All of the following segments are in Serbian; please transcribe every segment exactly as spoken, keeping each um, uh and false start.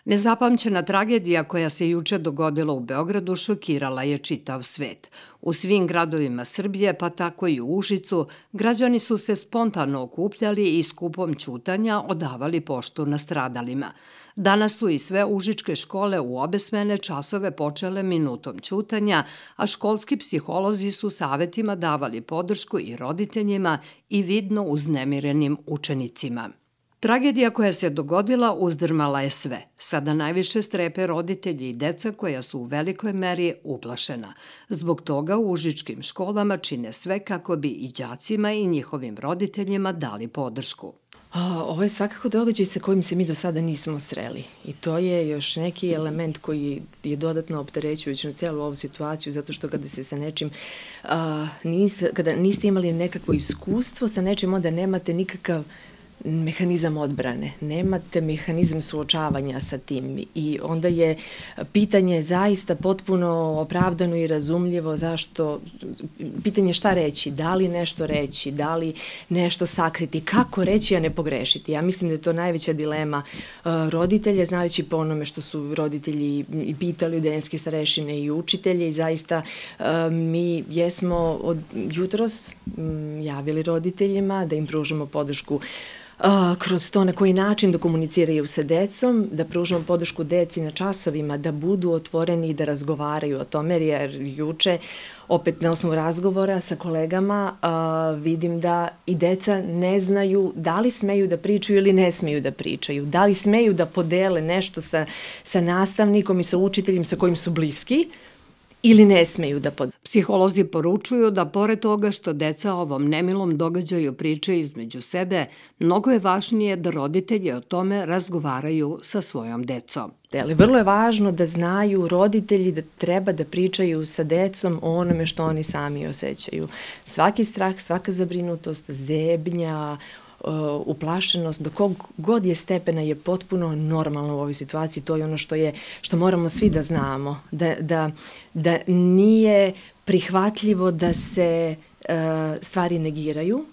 Nezapamćena tragedija koja se juče dogodila u Beogradu šokirala je čitav svet. U svim gradovima Srbije, pa tako i u Užicu, građani su se spontano okupljali i skupom ćutanja odavali poštu nastradalima. Danas su i sve užičke škole u obe smene časove počele minutom ćutanja, a školski psiholozi su savetima davali podršku i roditeljima i vidno uznemirenim učenicima. Tragedija koja se dogodila uzdrmala je sve. Sada najviše strepe roditelji i deca koja su u velikoj meri uplašena. Zbog toga u užičkim školama čine sve kako bi i đacima i njihovim roditeljima dali podršku. Ovo je svakako događaj sa kojim se mi do sada nismo sreli i to je još neki element koji je dodatno opterećujući na cijelu ovu situaciju, zato što kada se sa nečim, kada niste imali nekakvo iskustvo sa nečim, onda nemate nikakav mehanizam odbrane, nemate mehanizam suočavanja sa tim i onda je pitanje zaista potpuno opravdano i razumljivo zašto, pitanje šta reći, da li nešto reći, da li nešto sakriti, kako reći a ne pogrešiti. Ja mislim da je to najveća dilema roditelja, znajući po onome što su roditelji i pitali udeljenske starešine i učitelje i zaista mi jesmo od jutros javili roditeljima da im pružamo podršku kroz to na koji način da komuniciraju sa decom, da pružamo podršku deci na časovima, da budu otvoreni i da razgovaraju o tome, jer juče, opet na osnovu razgovora sa kolegama, vidim da i deca ne znaju da li smeju da pričaju ili ne smeju da pričaju, da li smeju da podele nešto sa nastavnikom i sa učiteljem sa kojim su bliski, ili ne smeju da pod... Psiholozi poručuju da pored toga što deca o ovom nemilom događaju pričaju između sebe, mnogo je važnije da roditelji o tome razgovaraju sa svojom decom. Ali vrlo je važno da znaju roditelji da treba da pričaju sa decom o onome što oni sami osjećaju. Svaki strah, svaka zabrinutost, zebnja, uplašenost, do kog god je stepena je potpuno normalno u ovoj situaciji. To je ono što je, što moramo svi da znamo. Da, da, da nije prihvatljivo da se stvari negiraju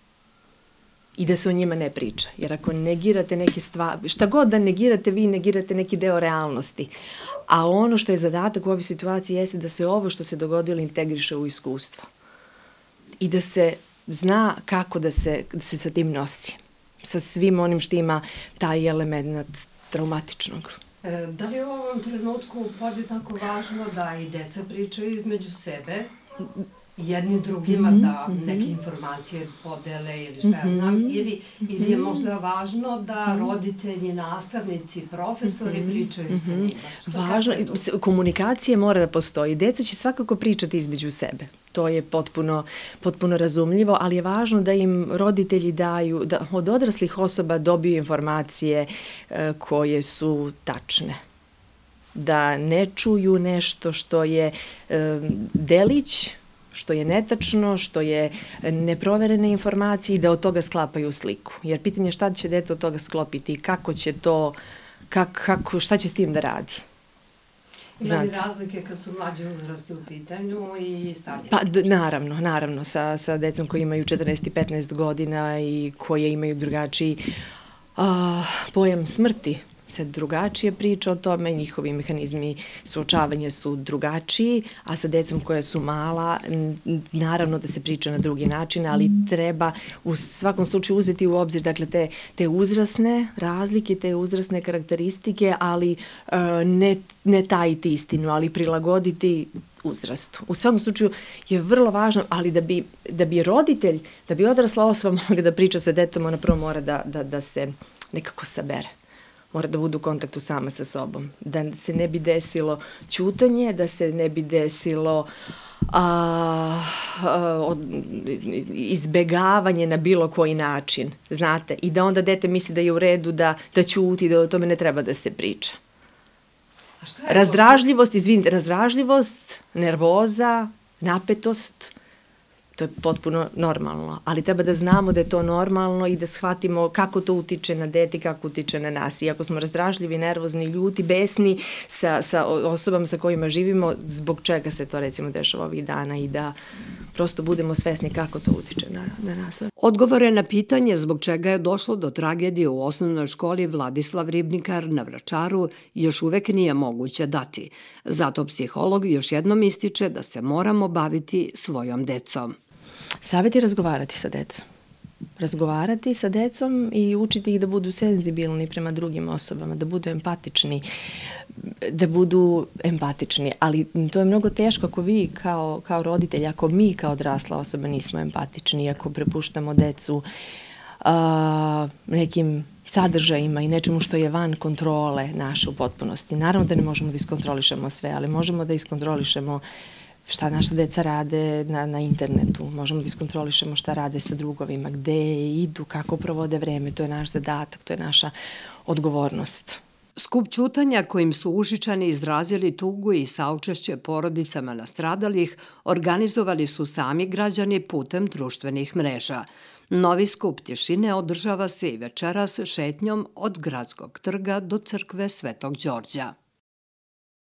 i da se o njima ne priča. Jer ako negirate neke stvari, šta god da negirate, vi negirate neki deo realnosti. A ono što je zadatak u ovoj situaciji jeste da se ovo što se dogodilo integriše u iskustvo. I da se zna kako da se, da se sa tim nosi. Sa svim onim što ima taj element traumatičnog. E, da li je u ovom trenutku podjednako važno da i deca pričaju između sebe, jedni drugima, da neke informacije podele ili šta ja znam, ili, ili je možda važno da roditelji, nastavnici, profesori pričaju sa njima? Važno, komunikacija mora da postoji. Deca će svakako pričati između sebe. To je potpuno, potpuno razumljivo, ali je važno da im roditelji daju, da od odraslih osoba dobiju informacije koje su tačne. Da ne čuju nešto što je delić, što je netačno, što je neproverene informacije i da od toga sklapaju sliku. Jer pitanje je šta će dete od toga sklopiti i kako će to, kako, šta će s tim da radi. Ima li razlike kad su mlađe uzrasti u pitanju i starije? Pa naravno, naravno, sa, sa decom koji imaju četrnaest i petnaest godina i koje imaju drugačiji a, pojam smrti, se drugačije priča o tome, njihovi mehanizmi suočavanja su drugačiji, a sa decom koja su mala, naravno da se priča na drugi način, ali treba u svakom slučaju uzeti u obzir, dakle, te, te uzrasne razlike, te uzrasne karakteristike, ali ne, ne tajiti istinu, ali prilagoditi uzrastu. U svakom slučaju je vrlo važno, ali da bi, da bi roditelj, da bi odrasla osoba mogla da priča sa detom, ona prvo mora da, da, da se nekako sabere. Mora da budu u kontaktu sama sa sobom. Da se ne bi desilo ćutanje, da se ne bi desilo a, a, izbegavanje na bilo koji način, znate, i da onda dete misli da je u redu da, da ćuti, da o tome ne treba da se priča. A šta je razdražljivost, izvinite, razdražljivost, nervoza, napetost, To je potpuno normalno, ali treba da znamo da je to normalno i da shvatimo kako to utiče na dete, kako utiče na nas. I ako smo razdražljivi, nervozni, ljuti, besni sa, sa osobama sa kojima živimo, zbog čega se to recimo dešava ovih dana i da prosto budemo svesni kako to utiče na, na nas. Odgovore na pitanje zbog čega je došlo do tragedije u osnovnoj školi Vladislav Ribnikar na Vračaru još uvek nije moguće dati. Zato psiholog još jednom ističe da se moramo baviti svojom decom. Savjet je razgovarati sa decom. Razgovarati sa decom i učiti ih da budu senzibilni prema drugim osobama, da budu empatični, da budu empatični, ali to je mnogo teško ako vi kao, kao roditelj, ako mi kao odrasla osoba nismo empatični, ako prepuštamo decu a, nekim sadržajima i nečemu što je van kontrole naše u potpunosti. Naravno da ne možemo da iskontrolišemo sve, ali možemo da iskontrolišemo šta naša deca rade na, na internetu, možemo da iskontrolišemo šta rade sa drugovima, gde idu, kako provode vreme, to je naš zadatak, to je naša odgovornost. Skup ćutanja kojim su Užičani izrazili tugu i saučešće porodicama nastradalih organizovali su sami građani putem društvenih mreža. Novi skup tišine održava se i večeras šetnjom od Gradskog trga do crkve Svetog Đorđa.